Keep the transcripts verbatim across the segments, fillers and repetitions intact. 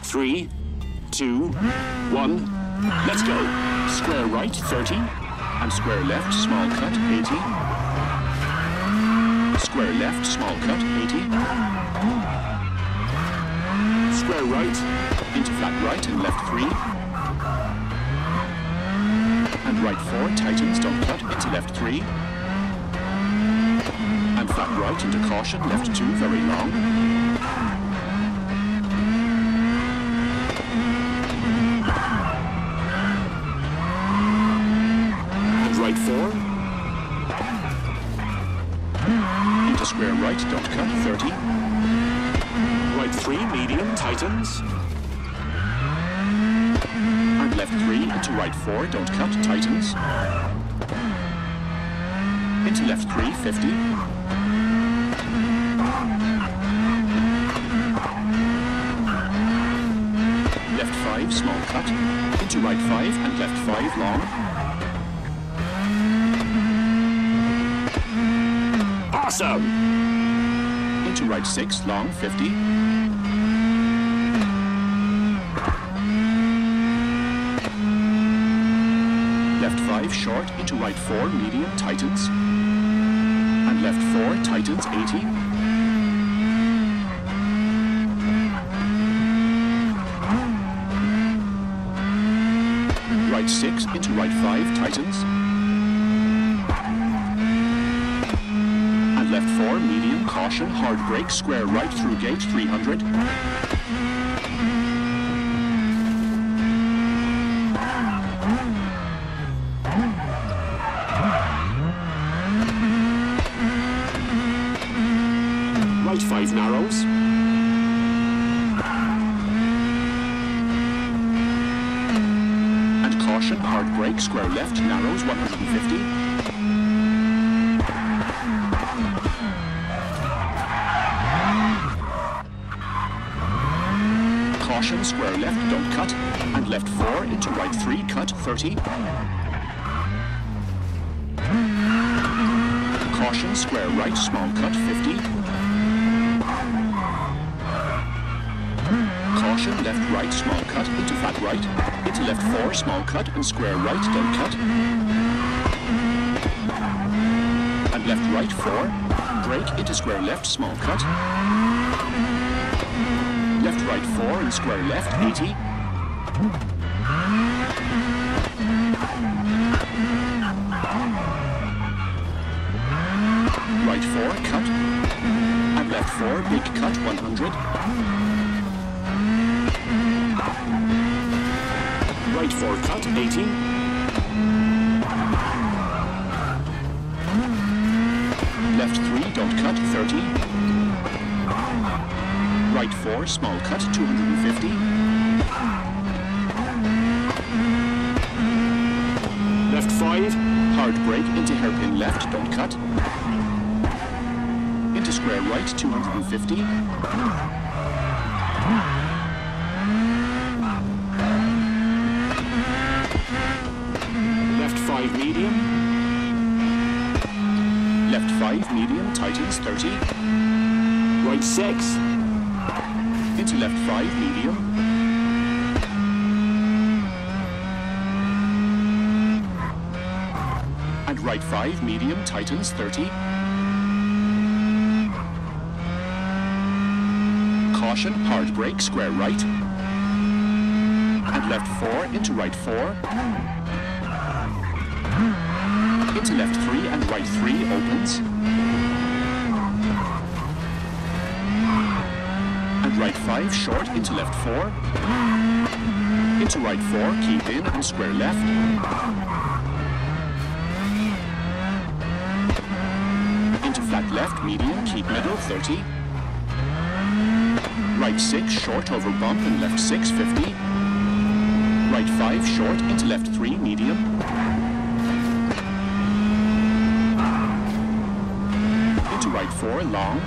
three, two, one, let's go. Square right, thirty, and square left, small cut, eighty. Square left, small cut, eighty. Square right, into flat right and left three. And right four, tightens, don't cut, into left three. And flat right into caution, left two, very long. And right four. Into square right, don't cut, thirty. Right three, medium, tightens. And left three, into right four, don't cut, tightens. Into left three, fifty. Left five, small cut. Into right five and left five, long. Awesome! Into right six, long, fifty. Left five, short, into right four, medium, tightens. And left four, tightens, eighty. Right six, into right five, tightens. And left four, medium, caution, hard brake, square right through gate, three hundred. Right five, narrows. And caution, hard brake, square left, narrows, one hundred fifty. Caution, square left, don't cut. And left four, into right three, cut, thirty. Caution, square right, small cut, fifty. Caution, left right, small cut, into flat right. Into left four, small cut, and square right, don't cut. And left right four. Brake, into square left, small cut. Left right four, and square left, eighty. Right four, cut. And left four, big cut, one hundred. Right four, cut, eighty. Left three, don't cut, thirty. Right four, small cut, two hundred fifty. Left five, hard brake, into hairpin left, don't cut. Into square right, two hundred fifty. Left five, medium. Left five, medium, tightens, thirty. Right six. Into left five, medium. And right five, medium, tightens, thirty. Caution, hard brake, square right. And left four, into right four. Into left three and right three, opens. And right five, short, into left four. Into right four, keep in and square left. Into flat left, medium, keep middle, thirty. Right six, short over bump and left six, fifty. Right five, short, into left three, medium. Into right four, long.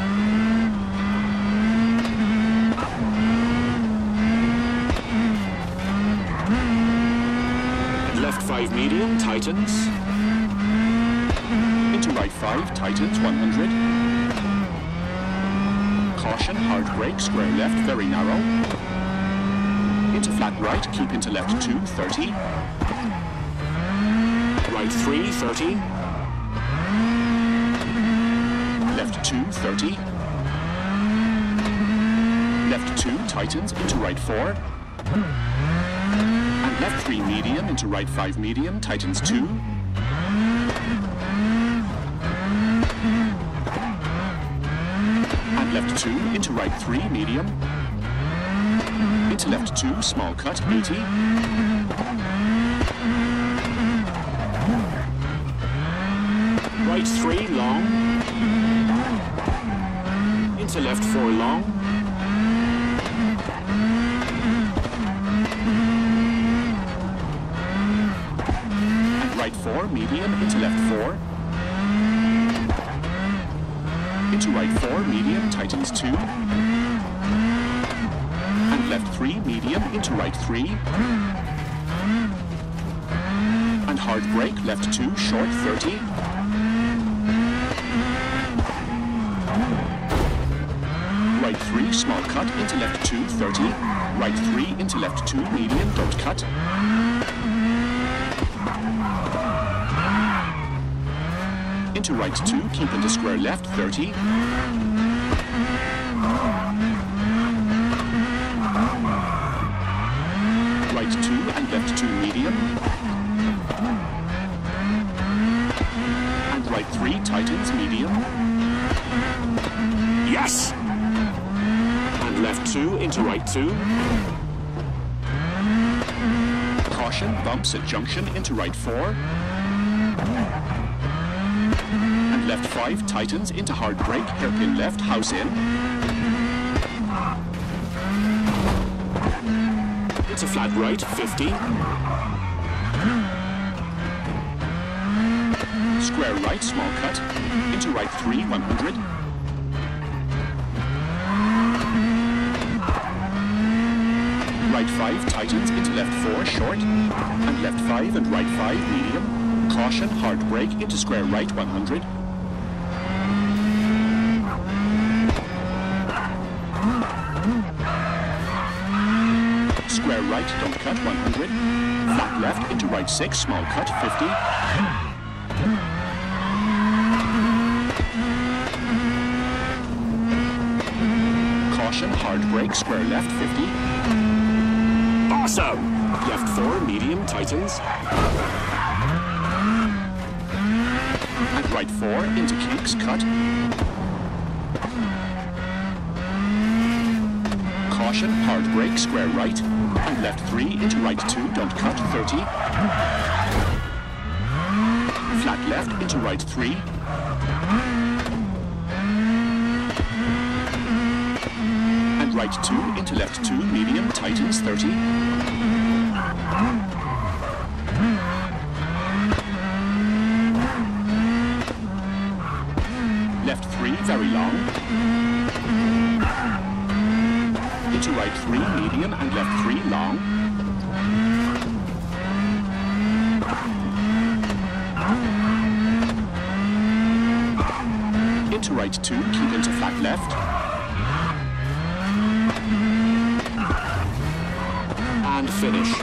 Left five, medium, tightens. Into right five, tightens, one hundred. Caution, hard brake, square left, very narrow. into flat right, keep into left two, thirty. Right three, thirty. Left two, thirty. Left two, tightens, into right four. And left three, medium, into right five, medium, tightens two. And left two, into right three, medium. Into left two, small cut, eighty. Right three, long. Into left four, long. And right four, medium, into left four. Into right four, medium, tightens two. And left three, medium, into right three. And hard brake, left two, short, thirty. Right three, small cut, into left two, thirty. Right three, into left two, medium, don't cut. Into right two, keep into square left, thirty. Right two and left two, medium. And right three, tightens, medium. Yes! And left two into right two. Caution, bumps at junction into right four. And left five, tightens into hard brake, hairpin left, house in. Into flat right, fifty. Square right, small cut. Into right three, one hundred. Right five, tightens into left four, short. And left five and right five, medium. Caution, hard brake, into square right, one hundred. Square right, don't cut, one hundred. Flat left, into right six, small cut, fifty. Caution, hard brake, square left, fifty. Awesome! Left four, medium, tightens. And right four, into kinks, cut. Caution, hard brake, square right. And left three, into right two, don't cut, thirty. Flat left, into right three. And right two, into left two, medium, tightens, thirty. Left three, very long. Into right three, medium, and left three, long. Into right two, keep into flat left. And finish.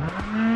Right.